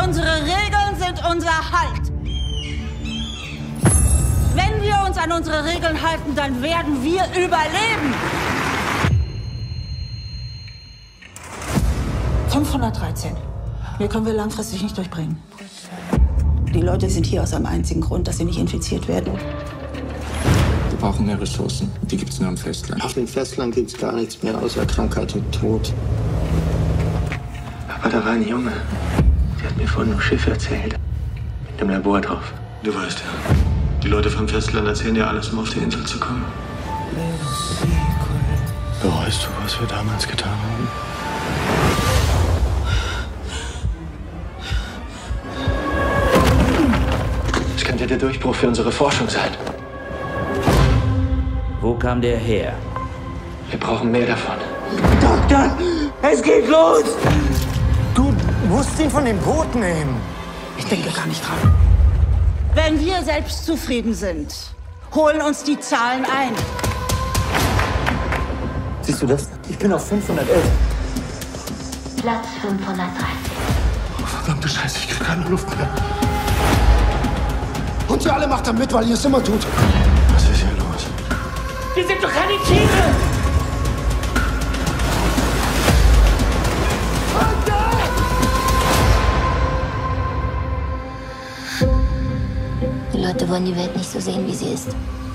Unsere Regeln sind unser Halt. Wenn wir uns an unsere Regeln halten, dann werden wir überleben. 513. Hier können wir langfristig nicht durchbringen. Die Leute sind hier aus einem einzigen Grund, dass sie nicht infiziert werden. Wir brauchen mehr Ressourcen. Die gibt es nur am Festland. Auf dem Festland gibt es gar nichts mehr außer Krankheit und Tod. Aber da war ein Junge. Der hat mir von einem Schiff erzählt. Mit einem Labor drauf. Du weißt ja, die Leute vom Festland erzählen dir alles, um auf die Insel zu kommen. Bereust du, was wir damals getan haben? Das könnte der Durchbruch für unsere Forschung sein. Wo kam der her? Wir brauchen mehr davon. Doktor, es geht los! Du musst ihn von dem Boot nehmen. Ich denke gar nicht dran. Wenn wir selbst zufrieden sind, holen uns die Zahlen ein. Siehst du das? Ich bin auf 511. Platz 513. Oh, verdammte Scheiße, ich krieg keine Luft mehr. Und ihr alle macht da mit, weil ihr es immer tut. Was ist hier los? Wir sind doch keine Tiere! Die Leute wollen die Welt nicht so sehen, wie sie ist.